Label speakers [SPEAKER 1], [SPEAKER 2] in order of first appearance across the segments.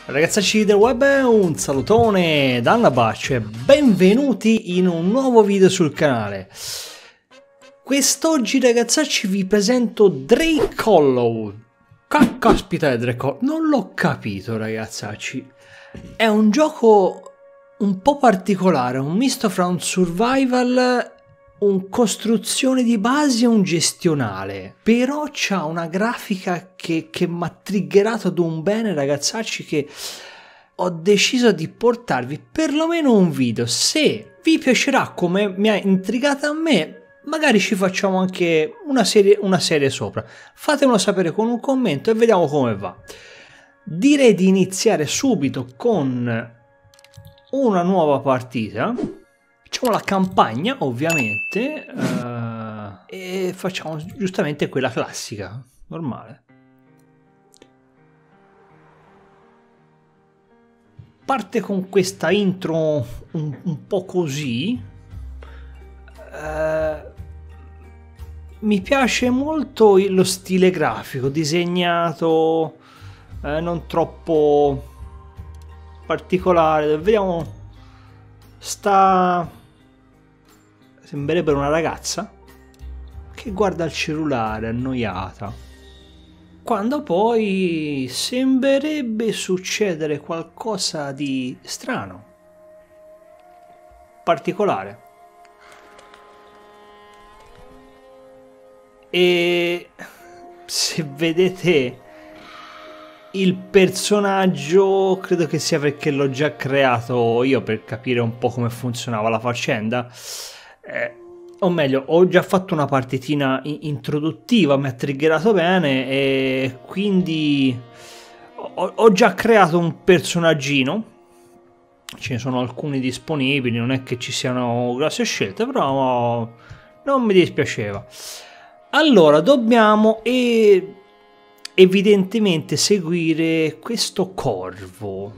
[SPEAKER 1] Ragazzacci del web, un salutone da Annabaccio e benvenuti in un nuovo video sul canale. Quest'oggi ragazzacci vi presento Drake Hollow. Caspita è Drake Hollow, non l'ho capito ragazzacci. È un gioco un po' particolare, un misto fra un survival, un costruzione di basi e un gestionale, però c'ha una grafica che mi ha triggerato d'un bene ragazzacci, che ho deciso di portarvi perlomeno un video. Se vi piacerà come mi ha intrigata a me, magari ci facciamo anche una serie sopra. Fatemelo sapere con un commento e vediamo come va. Direi di iniziare subito con una nuova partita. Facciamo la campagna ovviamente e facciamo giustamente quella classica, normale. Parte con questa intro un po' così. Mi piace molto lo stile grafico, disegnato, non troppo particolare. Vediamo, sembrerebbe una ragazza che guarda il cellulare annoiata, quando poi sembrerebbe succedere qualcosa di strano, particolare. E se vedete il personaggio, credo che sia perché l'ho già creato io per capire un po' come funzionava la faccenda, o meglio, ho già fatto una partitina introduttiva, mi ha triggerato bene e quindi ho già creato un personaggino. Ce ne sono alcuni disponibili, non è che ci siano grosse scelte, però non mi dispiaceva. Allora, dobbiamo evidentemente seguire questo corvo,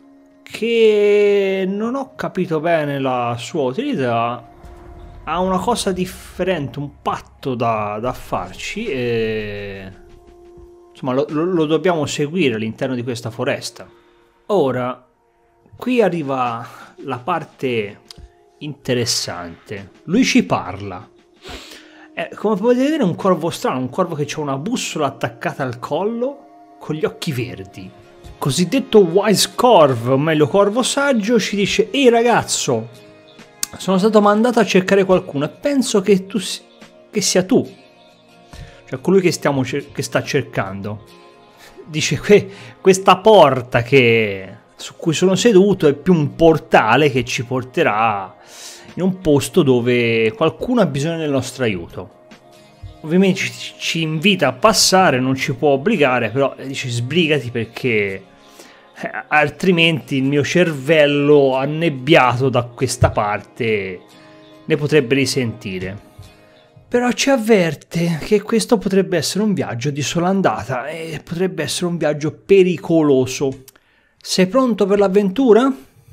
[SPEAKER 1] che non ho capito bene la sua utilità. Ha una cosa differente, un patto da farci e insomma lo dobbiamo seguire all'interno di questa foresta. Ora, qui arriva la parte interessante. Lui ci parla. Come potete vedere è un corvo strano, un corvo che ha una bussola attaccata al collo con gli occhi verdi. Cosiddetto wise corvo, o meglio corvo saggio, ci dice: ehi ragazzo, sono stato mandato a cercare qualcuno e penso che sia tu, cioè colui che sta cercando. Dice questa porta su cui sono seduto è più un portale che ci porterà in un posto dove qualcuno ha bisogno del nostro aiuto. Ovviamente ci invita a passare, non ci può obbligare, però dice sbrigati perché altrimenti il mio cervello annebbiato da questa parte ne potrebbe risentire. Però ci avverte che questo potrebbe essere un viaggio di sola andata e potrebbe essere un viaggio pericoloso. Sei pronto per l'avventura?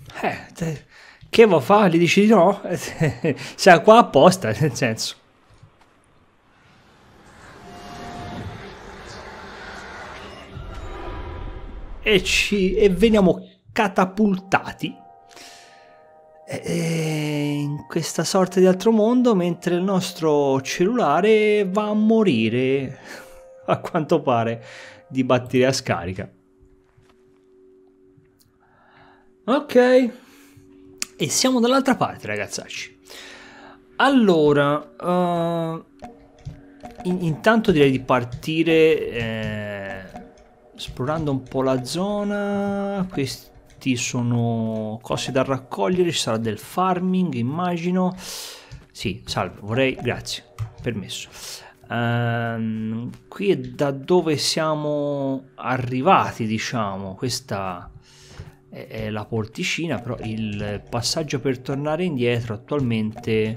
[SPEAKER 1] Che vuoi fare? Gli dici di no? Sei qua apposta, nel senso. E veniamo catapultati in questa sorta di altro mondo, mentre il nostro cellulare va a morire, a quanto pare, di batteria scarica. Ok. E siamo dall'altra parte ragazzacci. Allora, intanto direi di partire esplorando un po' la zona. Questi sono cose da raccogliere, ci sarà del farming immagino. Sì, salve, grazie, permesso. Qui è da dove siamo arrivati, diciamo. Questa è la porticina, però il passaggio per tornare indietro attualmente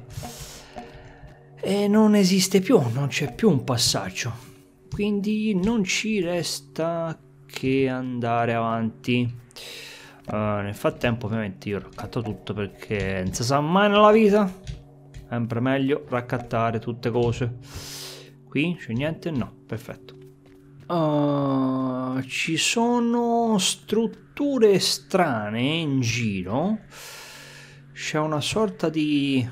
[SPEAKER 1] non esiste più, non c'è più un passaggio, quindi non ci resta che andare avanti. Nel frattempo ovviamente io raccatto tutto perché non si sa mai nella vita, sempre meglio raccattare tutte cose. Qui c'è niente? No, perfetto. Ci sono strutture strane in giro. C'è una sorta di...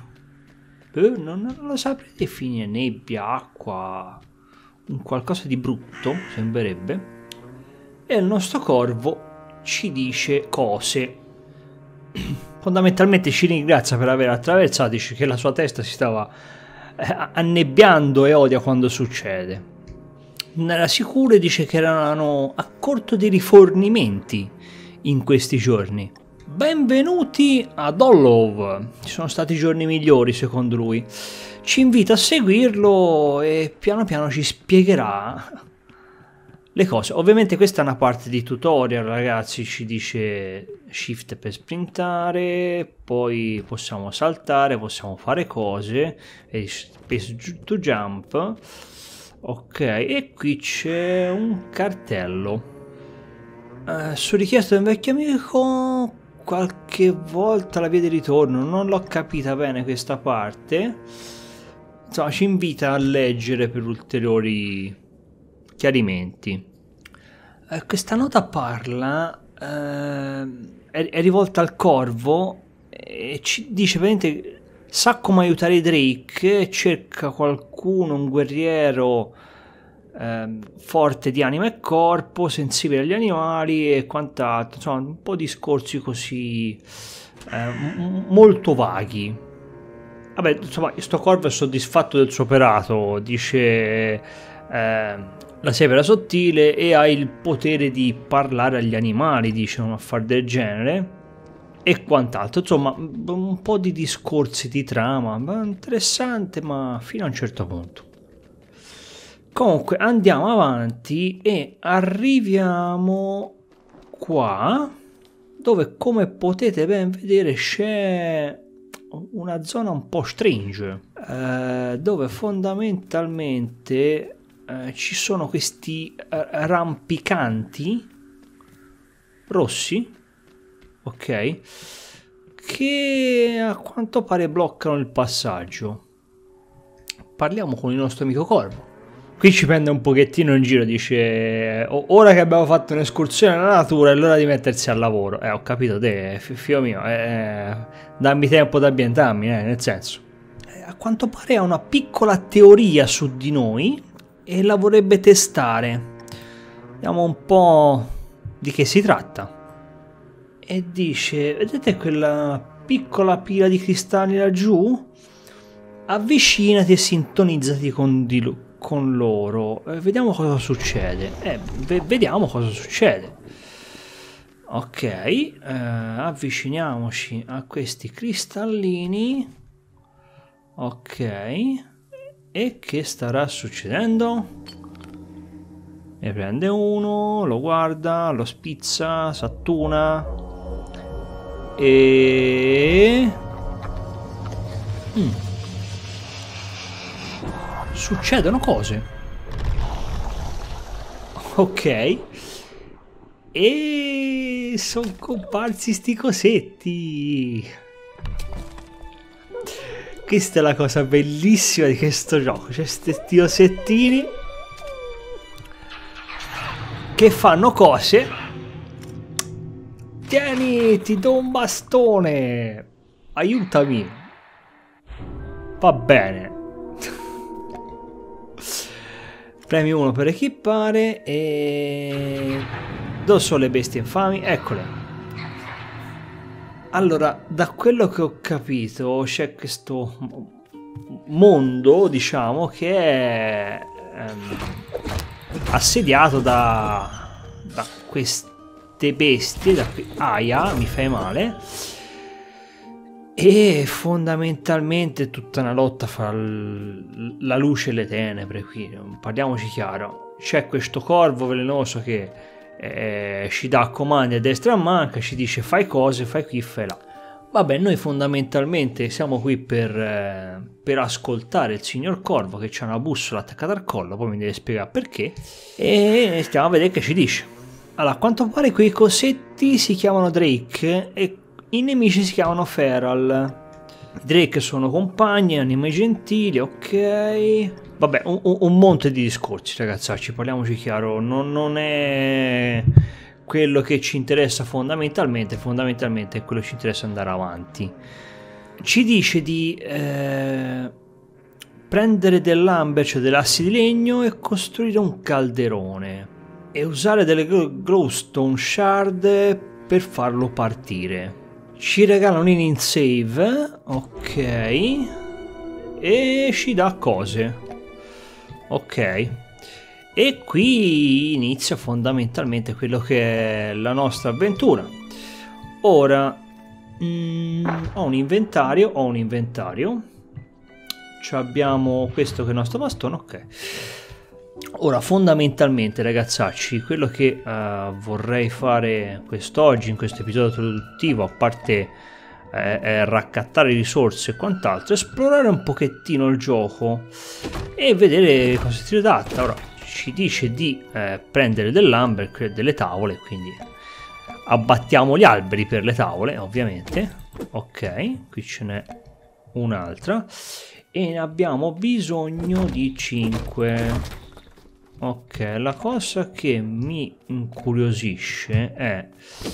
[SPEAKER 1] non lo saprei definire, nebbia, acqua, un qualcosa di brutto, sembrerebbe. E il nostro corvo ci dice cose. Fondamentalmente ci ringrazia per aver attraversato, dice che la sua testa si stava annebbiando e odia quando succede. Nella sicura dice che erano a corto di rifornimenti in questi giorni. Benvenuti ad Hollow, ci sono stati giorni migliori secondo lui. Ci invita a seguirlo e piano piano ci spiegherà le cose. Ovviamente questa è una parte di tutorial, ragazzi, ci dice shift per sprintare, poi possiamo saltare, possiamo fare cose, e space to jump. Ok, e qui c'è un cartello. Su richiesta di un vecchio amico, qualche volta la via di ritorno, non l'ho capita bene questa parte. Insomma, ci invita a leggere per ulteriori chiarimenti. Questa nota parla, è rivolta al corvo e ci dice veramente... Sa come aiutare Drake, cerca qualcuno, un guerriero forte di anima e corpo, sensibile agli animali e quant'altro, insomma un po' di discorsi così molto vaghi. Vabbè, insomma, sto corvo è soddisfatto del suo operato, dice la sei sottile e ha il potere di parlare agli animali, dice un affare del genere. E quant'altro, insomma un po' di discorsi di trama, interessante ma fino a un certo punto. Comunque andiamo avanti e arriviamo qua dove, come potete ben vedere, c'è una zona un po' strange, dove fondamentalmente ci sono questi rampicanti rossi, ok, che a quanto pare bloccano il passaggio. Parliamo con il nostro amico corvo. Qui ci prende un pochettino in giro, dice ora che abbiamo fatto un'escursione nella natura è l'ora di mettersi al lavoro. Ho capito te, figlio mio, dammi tempo di ambientarmi, nel senso. A quanto pare ha una piccola teoria su di noi e la vorrebbe testare. Vediamo un po' di che si tratta. E dice, vedete quella piccola pila di cristalli laggiù? Avvicinati e sintonizzati con loro. Vediamo cosa succede. Vediamo cosa succede. Ok, avviciniamoci a questi cristallini. Ok, e che starà succedendo? Ne prende uno, lo guarda, lo spizza, s'attuna e... succedono cose. Ok. E sono comparsi sti cosetti. Questa è la cosa bellissima di questo gioco. C'è sti ossettini che fanno cose. Tieni, ti do un bastone. Aiutami. Va bene. Premi 1 per equipare e... dove sono le bestie infami? Eccole. Allora, da quello che ho capito c'è questo mondo, diciamo, che è assediato da queste bestie, da qui Aya, mi fai male, e fondamentalmente è tutta una lotta fra la luce e le tenebre. Qui parliamoci chiaro, c'è questo corvo velenoso che ci dà comandi a destra e a manca, ci dice fai cose, fai qui, fai là. Vabbè, noi fondamentalmente siamo qui per ascoltare il signor Corvo che c'ha una bussola attaccata al collo, poi mi deve spiegare perché, e stiamo a vedere che ci dice. Allora, a quanto pare quei cosetti si chiamano Drake e i nemici si chiamano Feral. Drake sono compagni, anime gentili, ok. Vabbè, un monte di discorsi, ragazzacci, parliamoci chiaro, non è quello che ci interessa fondamentalmente è quello che ci interessa andare avanti. Ci dice di prendere dell'amber, cioè dell'assi di legno, e costruire un calderone e usare delle glowstone shard per farlo partire. Ci regala un in save, ok, e ci dà cose, ok, e qui inizia fondamentalmente quello che è la nostra avventura. Ora ho un inventario, abbiamo questo che è il nostro bastone, ok. Ora fondamentalmente, ragazzacci, quello che vorrei fare quest'oggi in questo episodio introduttivo, a parte raccattare risorse e quant'altro, esplorare un pochettino il gioco e vedere cosa si tratta. Ora ci dice di prendere dell'amber, delle tavole, quindi abbattiamo gli alberi per le tavole, ovviamente. Ok, qui ce n'è un'altra e ne abbiamo bisogno di 5. Ok, la cosa che mi incuriosisce è: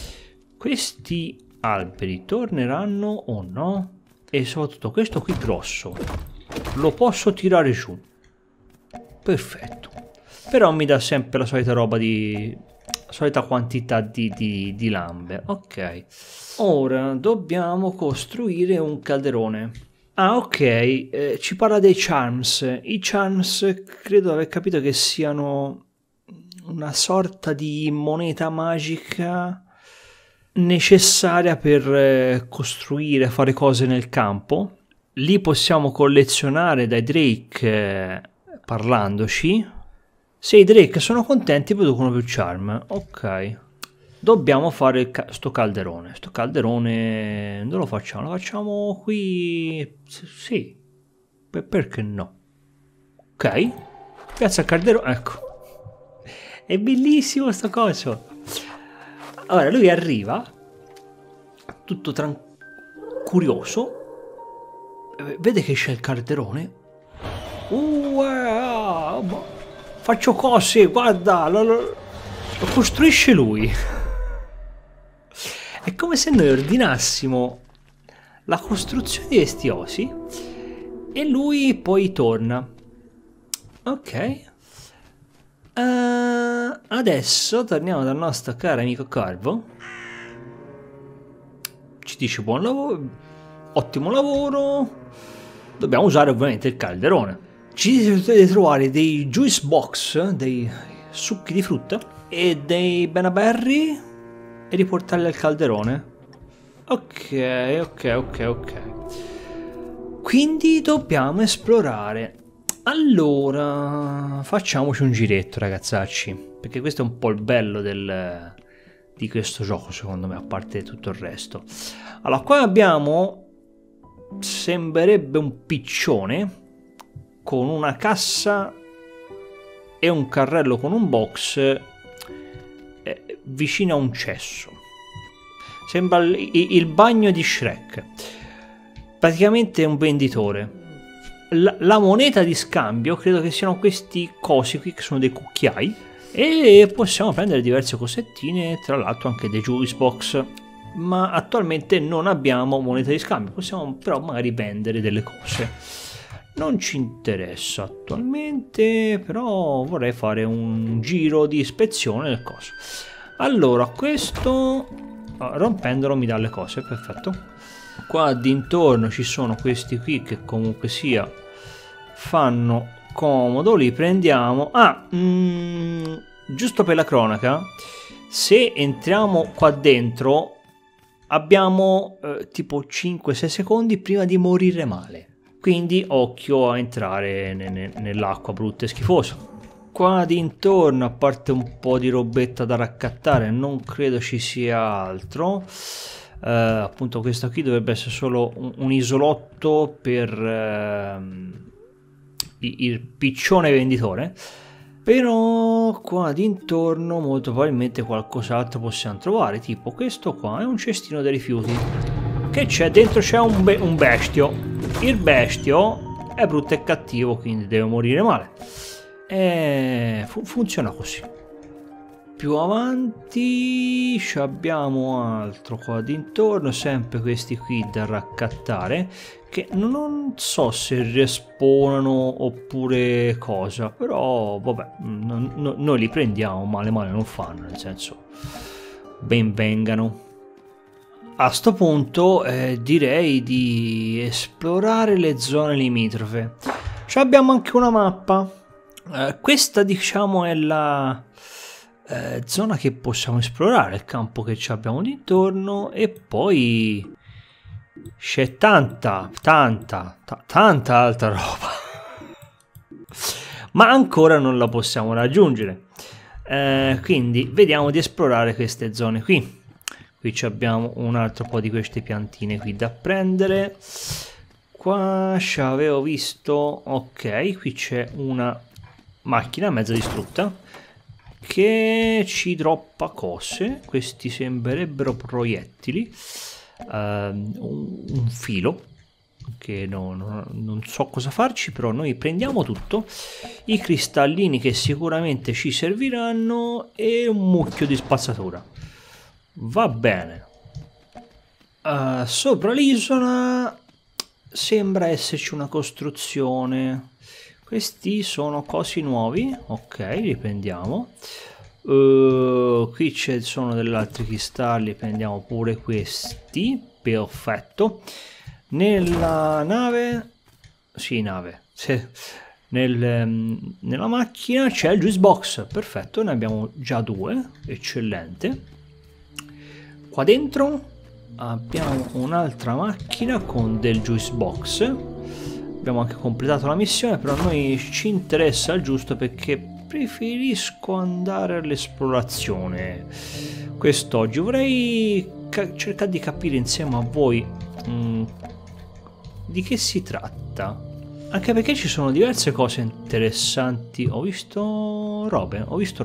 [SPEAKER 1] questi alberi torneranno o no? E soprattutto questo qui grosso lo posso tirare giù, perfetto, però mi dà sempre la solita roba di solita quantità di lambe. Ok, ora dobbiamo costruire un calderone. Ah, ok, ci parla dei charms. I charms credo di aver capito che siano una sorta di moneta magica necessaria per costruire, fare cose nel campo. Li possiamo collezionare dai Drake parlandoci. Se i Drake sono contenti producono più charm. Ok. Dobbiamo fare sto calderone. Sto calderone dove lo facciamo? Lo facciamo qui. Sì. Perché no? Ok. Piazza il calderone. Ecco. È bellissimo sto coso. Allora lui arriva tutto curioso. Vede che c'è il calderone. Faccio cose, guarda. Lo costruisce lui. È come se noi ordinassimo la costruzione di questi osi e lui poi torna. Ok. Adesso torniamo dal nostro caro amico Corvo. Ci dice buon lavoro, ottimo lavoro. Dobbiamo usare ovviamente il calderone. Ci dice di trovare dei juice box, dei succhi di frutta e dei benaberry e riportarli al calderone. Ok. Quindi dobbiamo esplorare. Allora facciamoci un giretto, ragazzacci, perché questo è un po' il bello di questo gioco, secondo me, a parte tutto il resto. Allora qua abbiamo, sembrerebbe un piccione con una cassa e un carrello con un box vicino a un cesso. Sembra il bagno di Shrek. Praticamente è un venditore. La moneta di scambio credo che siano questi cosi qui, che sono dei cucchiai, e possiamo prendere diverse cosettine, tra l'altro anche dei juice box, ma attualmente non abbiamo moneta di scambio. Possiamo però magari vendere delle cose. Non ci interessa attualmente, però vorrei fare un giro di ispezione del coso. Allora, questo rompendolo mi dà le cose, perfetto. Qua dintorno ci sono questi qui che comunque sia fanno comodo, li prendiamo. Giusto per la cronaca, se entriamo qua dentro abbiamo tipo 5-6 secondi prima di morire male, quindi occhio a entrare nell'acqua brutta e schifosa. Qua dintorno, a parte un po' di robetta da raccattare, non credo ci sia altro. Appunto questo qui dovrebbe essere solo un isolotto per il piccione venditore, però qua dintorno molto probabilmente qualcos'altro possiamo trovare, tipo questo qua è un cestino dei rifiuti. Che c'è? Dentro c'è un bestio. Il bestio è brutto e cattivo, quindi deve morire male. E funziona così. Più avanti abbiamo altro qua dintorno, sempre questi qui da raccattare, che non so se respawnano oppure cosa, però vabbè, noi li prendiamo, male non fanno, nel senso, ben vengano. A sto punto direi di esplorare le zone limitrofe. Abbiamo anche una mappa, questa diciamo è la... zona che possiamo esplorare, il campo che ci abbiamo dintorno, e poi c'è tanta altra roba ma ancora non la possiamo raggiungere, quindi vediamo di esplorare queste zone qui. Abbiamo un altro po' di queste piantine qui da prendere. Qua ci avevo visto, ok, qui c'è una macchina mezza distrutta che ci droppa cose. Questi sembrerebbero proiettili, un filo che non so cosa farci, però noi prendiamo tutto, i cristallini che sicuramente ci serviranno e un mucchio di spazzatura. Va bene. Sopra l'isola sembra esserci una costruzione. Questi sono cosi nuovi, ok, li prendiamo. Qui ci sono degli altri cristalli, prendiamo pure questi, perfetto. Nella nave, sì, nella macchina c'è il juice box, perfetto, ne abbiamo già due, eccellente. Qua dentro abbiamo un'altra macchina con del juice box. Abbiamo anche completato la missione, però a noi ci interessa il giusto perché preferisco andare all'esplorazione quest'oggi. Vorrei cercare di capire insieme a voi di che si tratta, anche perché ci sono diverse cose interessanti. Ho visto robe.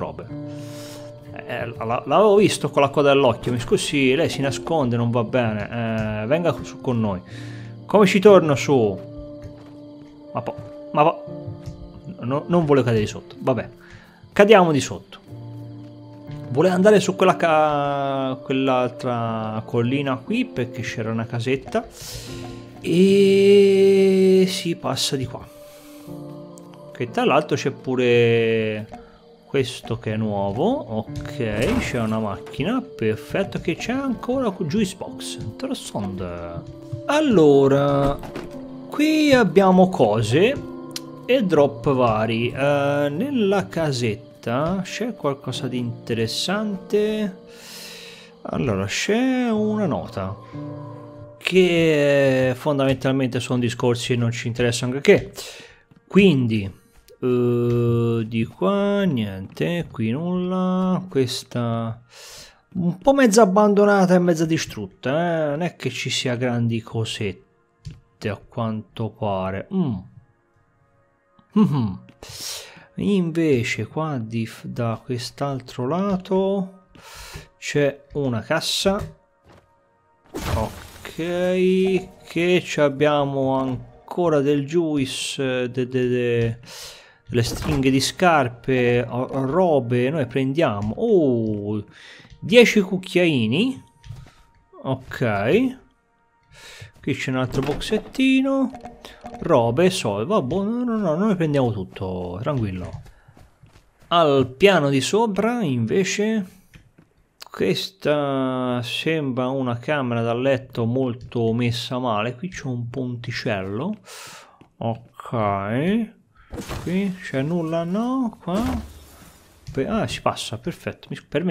[SPEAKER 1] L'avevo visto con la coda dell'occhio. Mi scusi, lei si nasconde, non va bene. Venga su con noi. Come ci torno su? Non volevo cadere di sotto. Vabbè, cadiamo di sotto. Vuole andare su quell'altra collina qui perché c'era una casetta e si passa di qua. Che tra l'altro c'è pure questo che è nuovo. Ok, c'è una macchina, perfetto, che c'è ancora con juice box, interessante. Allora, qui abbiamo cose e drop vari. Nella casetta c'è qualcosa di interessante. Allora, c'è una nota che fondamentalmente sono discorsi che non ci interessano anche che. Quindi di qua niente, qui nulla. Questa un po' mezza abbandonata e mezza distrutta, non è che ci sia grandi cosette a quanto pare. Invece qua da quest'altro lato c'è una cassa, ok, che abbiamo ancora del juice, le stringhe di scarpe, robe. Noi prendiamo 10 cucchiaini, ok. Qui c'è un altro boxettino, robe, soldi. Vabbè, no, noi prendiamo tutto, tranquillo. Al piano di sopra invece questa sembra una camera da letto molto messa male. Qui c'è un ponticello, ok. Qui c'è nulla, no? Qua si passa, perfetto.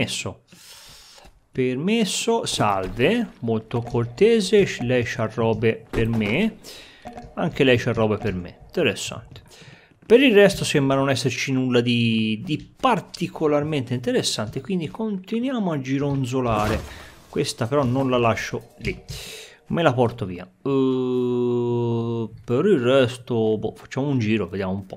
[SPEAKER 1] Permesso, salve, molto cortese. Lei c'ha robe per me, anche lei c'ha robe per me, interessante. Per il resto sembra non esserci nulla di particolarmente interessante, quindi continuiamo a gironzolare. Questa però non la lascio lì, me la porto via. Per il resto facciamo un giro, vediamo un po'.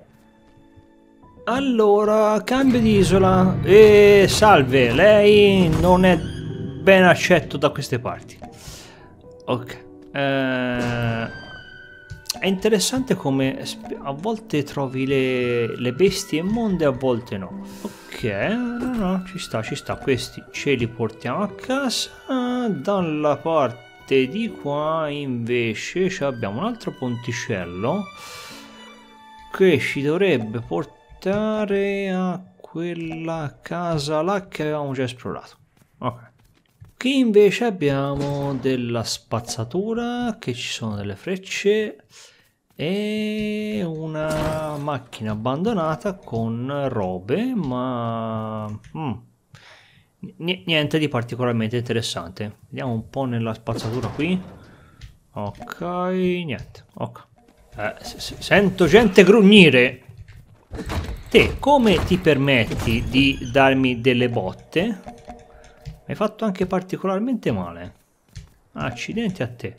[SPEAKER 1] Allora, cambio di isola. E salve, lei non è ben accetto da queste parti. Ok, è interessante come a volte trovi le bestie immonde, a volte no. Ok, no, ci sta. Questi ce li portiamo a casa. Dalla parte di qua invece abbiamo un altro ponticello che ci dovrebbe portare a quella casa là che avevamo già esplorato. Ok. Qui invece abbiamo della spazzatura, che ci sono delle frecce e una macchina abbandonata con robe, ma niente di particolarmente interessante. Vediamo un po' nella spazzatura qui. Ok, niente. Ok. Sento gente grugnire. Te come ti permetti di darmi delle botte? Mi hai fatto anche particolarmente male. Accidenti a te.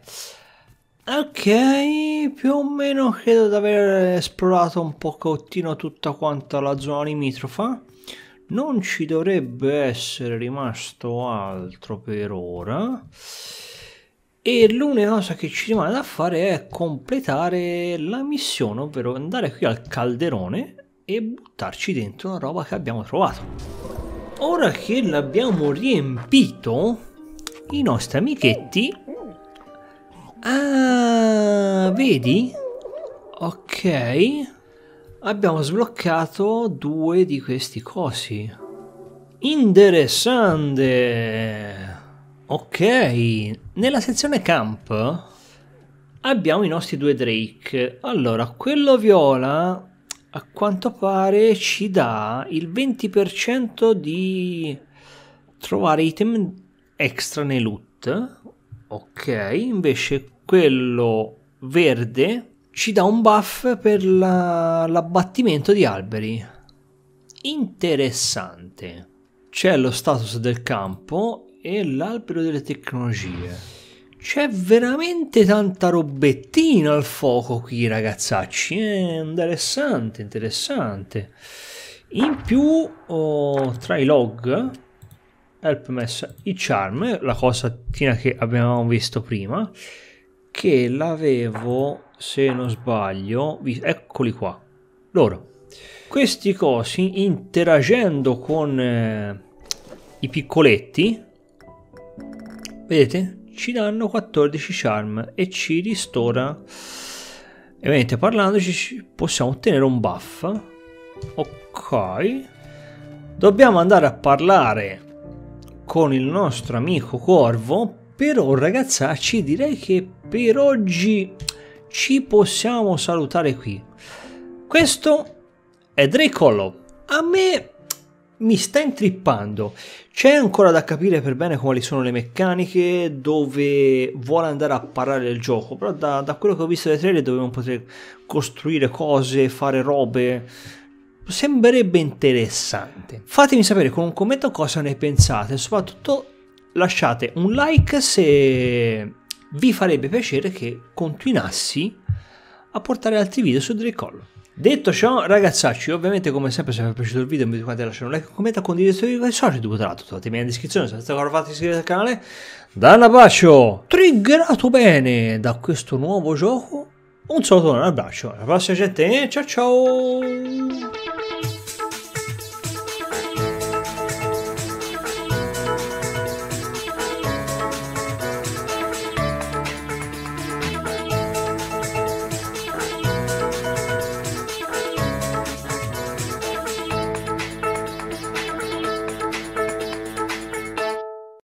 [SPEAKER 1] Ok, più o meno credo di aver esplorato un pochettino tutta quanta la zona limitrofa. Non ci dovrebbe essere rimasto altro per ora. E l'unica cosa che ci rimane da fare è completare la missione, ovvero andare qui al calderone e buttarci dentro la roba che abbiamo trovato. Ora che l'abbiamo riempito, i nostri amichetti... Ah, vedi? Ok. Abbiamo sbloccato 2 di questi cosi. Interessante. Ok. Nella sezione camp abbiamo i nostri 2 Drake. Allora, quello viola... a quanto pare ci dà il 20% di trovare item extra nei loot. Ok, invece quello verde ci dà un buff per l'abbattimento di alberi. Interessante. C'è lo status del campo e l'albero delle tecnologie. C'è veramente tanta robettina al fuoco qui, ragazzacci. Interessante. In più, tra i log, help messa i charm, la cosatina che abbiamo visto prima, che l'avevo, se non sbaglio, eccoli qua. Loro. Questi cosi, interagendo con i piccoletti, vedete? Ci danno 14 charm e ci ristora. E ovviamente parlandoci possiamo ottenere un buff. Ok. Dobbiamo andare a parlare con il nostro amico Corvo. Però ragazzacci, direi che per oggi ci possiamo salutare qui. Questo è Drake Hollow. A me mi sta intrippando. C'è ancora da capire per bene quali sono le meccaniche, dove vuole andare a parlare del gioco, però da quello che ho visto dai trailer dobbiamo poter costruire cose, fare robe, sembrerebbe interessante. Fatemi sapere con un commento cosa ne pensate, soprattutto lasciate un like se vi farebbe piacere che continuassi a portare altri video su Drake Hollow. Detto ciò, ragazzacci, ovviamente come sempre se vi è piaciuto il video mi raccomando di lasciare un like, un commento, condividete i video social, tra l'altro trovate in descrizione, se non siete ancora fatti iscrivetevi al canale. Da un abbraccio triggerato bene da questo nuovo gioco, un saluto e un abbraccio, alla prossima gente, ciao ciao!